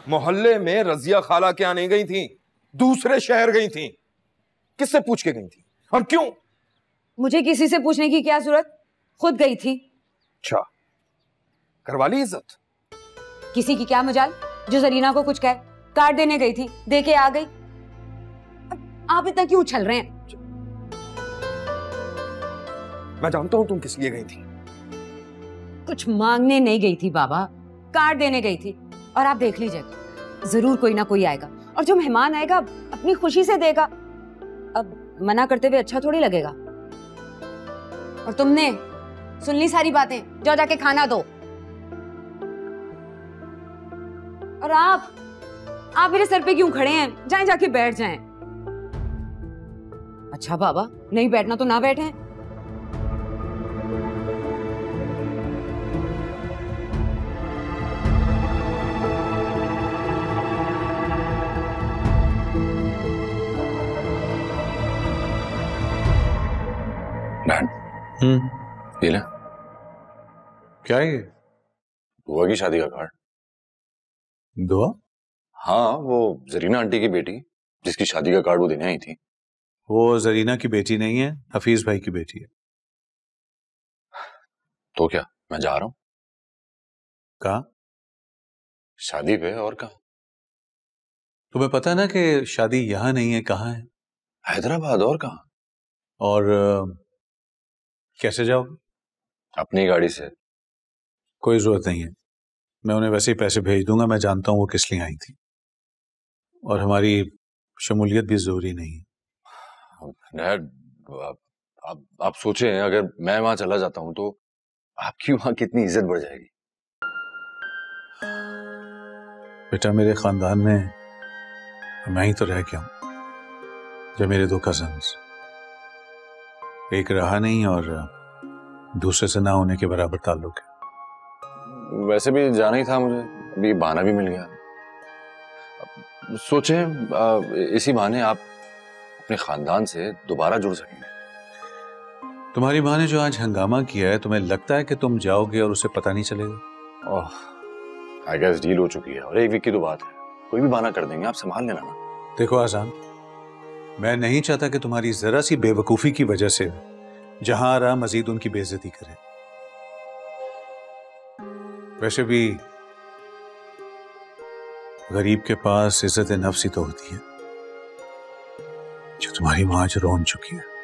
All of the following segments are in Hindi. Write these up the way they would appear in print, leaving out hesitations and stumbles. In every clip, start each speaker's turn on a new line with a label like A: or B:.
A: मोहल्ले में रजिया खाला क्या नहीं गई थी, दूसरे शहर गई थी। किससे पूछ के गई थी और क्यों?
B: मुझे किसी से पूछने की क्या जरूरत, खुद गई थी।
A: अच्छा, करवा ली इज्जत?
B: किसी की क्या मजाल जो जरीना को कुछ कहे। कार्ड देने गई थी, दे के आ गई। आप इतना क्यों उछल रहे हैं?
A: मैं जानता हूं तुम किस लिए गई थी।
B: कुछ मांगने नहीं गई थी बाबा, कार्ड देने गई थी। और आप देख लीजिएगा, जरूर कोई ना कोई आएगा, और जो मेहमान आएगा अपनी खुशी से देगा। अब मना करते हुए अच्छा थोड़ी लगेगा। और तुमने सुन ली सारी बातें, जाओ जाके खाना दो। और आप मेरे सर पे क्यों खड़े हैं? जाएं, जाके बैठ जाएं। अच्छा बाबा, नहीं बैठना तो ना बैठे।
C: ये ले।
D: क्या है ये?
C: बुआ की शादी का कार्ड।
D: दुआ?
C: हाँ, वो जरीना आंटी की बेटी जिसकी शादी का कार्ड वो देने आई थी।
D: वो जरीना की बेटी नहीं है, हफीज भाई की बेटी है।
C: तो क्या, मैं जा रहा हूँ।
D: कहाँ?
C: शादी पे, और कहाँ?
D: तुम्हें पता है ना कि शादी यहाँ नहीं है, कहाँ है?
C: हैदराबाद, और कहाँ?
D: और कैसे जाओगे?
C: अपनी गाड़ी से।
D: कोई जरूरत नहीं है, मैं उन्हें वैसे ही पैसे भेज दूंगा। मैं जानता हूँ वो किस लिए आई थी, और हमारी शमूलियत भी जरूरी नहीं है।
C: डैड, आप सोचें, अगर मैं वहां चला जाता हूँ तो आपकी वहां कितनी इज्जत बढ़ जाएगी।
D: बेटा, मेरे खानदान में मैं ही तो रह गया हूं। जब मेरे 2 कजन्स, एक रहा नहीं और दूसरे से ना होने के बराबर ताल्लुक है।
C: वैसे भी जाना ही था मुझे, अभी बहाना भी मिल गया। सोचें, इसी बहाने आप अपने खानदान से दोबारा जुड़ सकेंगे।
D: तुम्हारी माँ ने जो आज हंगामा किया है, तुम्हें लगता है कि तुम जाओगे और उसे पता नहीं चलेगा?
C: ओह, आई गेस डील हो चुकी है, और 1 वीक की तो बात है, कोई भी बहाना कर देंगे, आप संभाल लेना ना।
D: देखो आजान, मैं नहीं चाहता कि तुम्हारी जरा सी बेवकूफी की वजह से जहां आ रहा मजीद उनकी बेइज्जती करे। वैसे भी गरीब के पास इज्जत नफ्स ही तो होती है, जो तुम्हारी मां आज रोन चुकी है।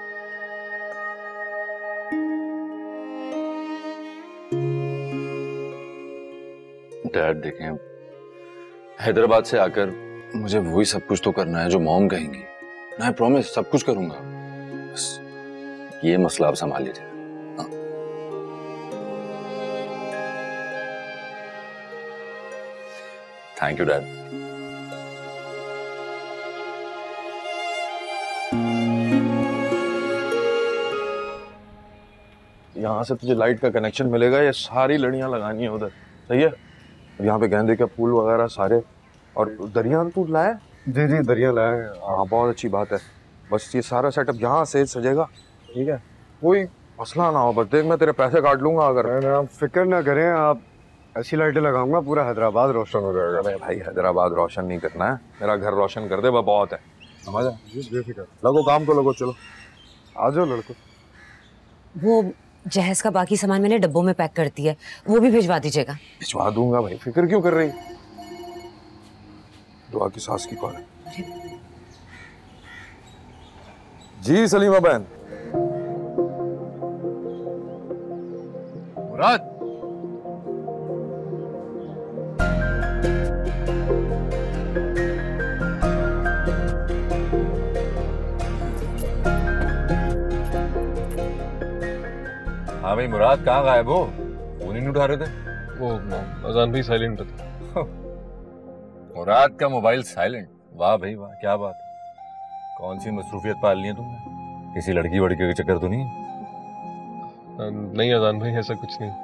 C: डैड देखें, हैदराबाद से आकर मुझे वही सब कुछ तो करना है जो मॉम कहेंगी। मैं प्रॉमिस सब कुछ करूंगा, बस ये मसला आप संभाल लीजिए। Thank you dad.
A: यहाँ से तुझे लाइट का कनेक्शन मिलेगा, ये सारी लड़ियाँ लगानी है उधर, सही है? यहाँ पे गेंदे के फूल वगैरह सारे, और दरिया तू लाया?
E: जी जी, दरिया लाया है।
A: हाँ, बहुत अच्छी बात है। बस ये सारा सेटअप यहाँ से सजेगा, ठीक है? कोई मसला ना हो, बस देख मैं तेरे पैसे काट लूंगा। अगर
E: आप फिक्र ना करें, आप ऐसी लाइटें लगाऊंगा पूरा हैदराबाद रोशन हो जाएगा।
A: अरे भाई, हैदराबाद रोशन नहीं करना है, मेरा घर रोशन कर दे, वह बहुत है। समझ आ?
E: बेफिक्र,
A: लगो काम को, लगो, चलो
E: आ जाओ लड़को।
B: वो जहेज का बाकी सामान मैंने डब्बों में पैक कर दिया है, वो भी भिजवा दीजिएगा।
A: भिजवा दूंगा भाई, फिक्र क्यों कर रही? दुआ की सास की कौन है? जी सलीमा बहन।
C: मुराद, हाँ भाई, मुराद कहाँ गायब हो? फोन ही नहीं उठा रहे थे।
F: वो अजान भी साइलेंट था।
C: मुराद का मोबाइल साइलेंट? वाह भाई वाह, क्या बात है। कौन सी मसरूफियत पाल ली है तुमने? किसी लड़की वड़की के चक्कर तो नहीं?
F: नहीं अजान भाई, ऐसा कुछ नहीं।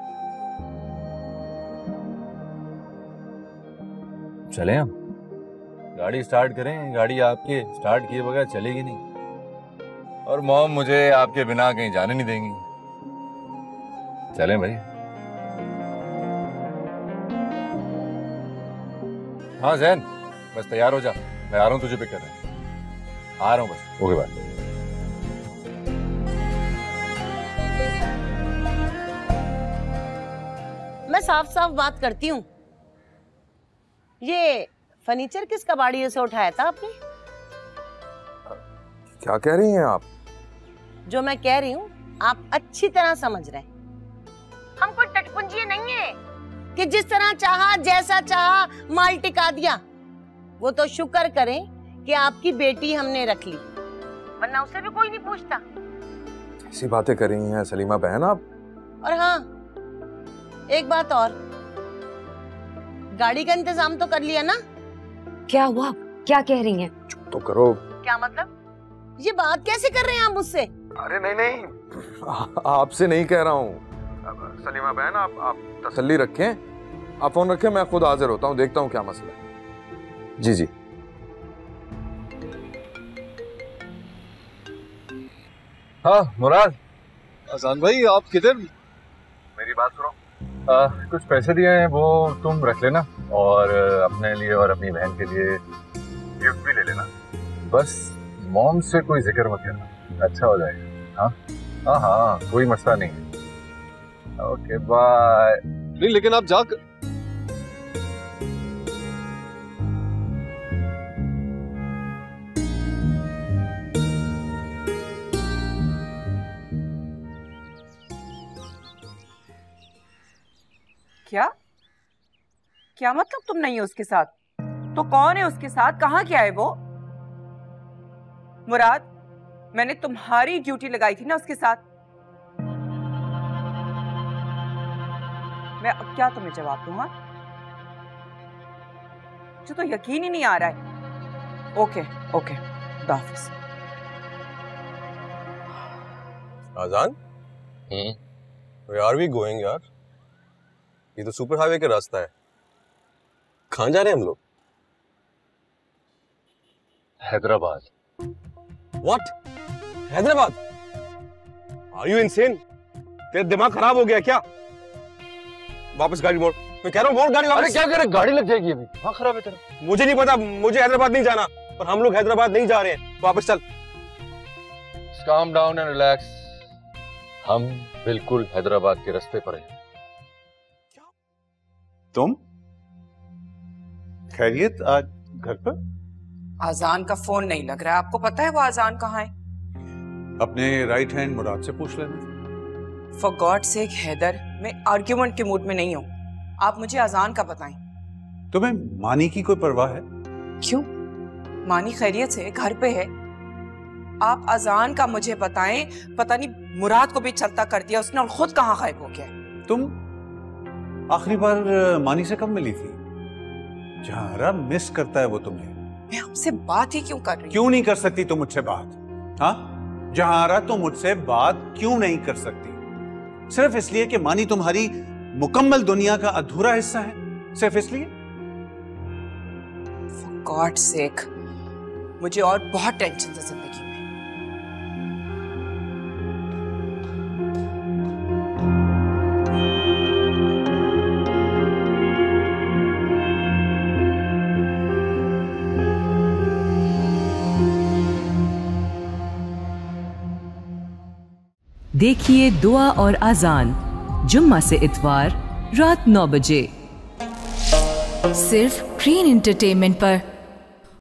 C: चलें हम? गाड़ी स्टार्ट करें? गाड़ी आपके स्टार्ट किए बगैर चलेगी नहीं, और मॉम मुझे आपके बिना कहीं जाने नहीं देंगी। चलें भाई? हाँ जैन, बस तैयार हो जा, मैं आ रहा हूँ तुझे पिक करने। आ रहा हूँ बस। Okay bye.
G: मैं साफ साफ बात करती हूँ, ये फर्नीचर किस कबाड़िए से उठाया था आपने?
A: क्या कह रही हैं आप?
G: जो मैं कह रही हूँ आप अच्छी तरह समझ रहे हैं। हम कोई टटपुंजिए नहीं है कि जिस तरह चाहा जैसा चाहा माल टिका दिया। वो तो शुक्र करें कि आपकी बेटी हमने रख ली, वरना उसे भी कोई नहीं पूछता।
A: ऐसी बातें कर रही हैं सलीमा बहन आप।
G: और हाँ, एक बात और, गाड़ी का इंतजाम तो कर लिया ना?
B: क्या हुआ? क्या कह रही हैं?
A: चुप तो करो।
G: क्या मतलब? ये बात कैसे कर रहे हैं आप मुझसे?
A: अरे नहीं नहीं, आपसे नहीं कह रहा हूँ सलीमा बहन। आप तसल्ली रखें, आप फोन रखें, मैं खुद हाजिर होता हूँ, देखता हूँ क्या मसला है। जी जी।
C: हाँ मुराद।
F: अजान भाई आप किधर?
C: मेरी बात सुनो। कुछ पैसे दिए हैं, वो तुम रख लेना और अपने लिए और अपनी बहन के लिए गिफ्ट भी ले लेना। बस मॉम से कोई जिक्र मत करना, अच्छा हो जाएगा। हाँ हाँ हाँ, कोई मसला नहीं है। Okay bye.
F: नहीं लेकिन आप जाकर
H: क्या क्या मतलब तुम नहीं हो उसके साथ? तो कौन है उसके साथ? कहाँ क्या है वो? मुराद, मैंने तुम्हारी ड्यूटी लगाई थी ना उसके साथ। मैं अब क्या तुम्हें जवाब दूंगा? मुझे तो यकीन ही नहीं आ रहा है। ओके ओके, खुदा हाफिज।
I: आजान, Where are we going यार? ये तो सुपर हाईवे का रास्ता है। कहाँ जा रहे हैं हम लोग?
C: Hyderabad.
I: What? Hyderabad? Are you insane? तेरा दिमाग खराब हो गया क्या? वापस गाड़ी मोड़। मैं कह रहा हूँ मोड़ गाड़ी वापस।
C: अरे क्या करे, गाड़ी लग जाएगी अभी। हाँ खराब है तेरा।
I: मुझे नहीं पता, मुझे हैदराबाद नहीं जाना। और हम लोग हैदराबाद नहीं जा रहे हैं, वापस चल।
C: Calm down and relax। हम बिल्कुल हैदराबाद के रास्ते पर हैं।
D: तुम खैरियत? आज घर पर?
H: आजान का फोन नहीं लग रहा है। आपको पता है वो आजान कहाँ है?
D: अपने राइट हैंड मुराद से पूछ लेना।
H: फॉर गॉड सेक हैदर, मैं आर्ग्यूमेंट के मूड में नहीं हूँ। आप मुझे आजान का बताएं।
D: तुम्हें मानी की कोई परवाह है?
H: क्यों? मानी खैरियत से घर पे है। आप अजान का मुझे बताएं। पता नहीं मुराद को भी चलता कर दिया उसने और खुद कहाँ गायब हो गया।
D: तुम आखिरी बार मानी से कब मिली थी? जहारा मिस करता है वो तुम्हें।
H: मैं आपसे बात ही क्यों कर रही हूँ?
D: क्यों नहीं कर सकती तुम मुझसे बात? हाँ, जहारा तुम मुझसे बात क्यों नहीं कर सकती? सिर्फ इसलिए कि मानी तुम्हारी मुकम्मल दुनिया का अधूरा हिस्सा है? सिर्फ इसलिए?
H: For God's sake, मुझे और बहुत टेंशन है जिंदगी में।
J: देखिए दुआ और आजान जुम्मा से इतवार रात 9 बजे
K: सिर्फ ग्रीन एंटरटेनमेंट पर।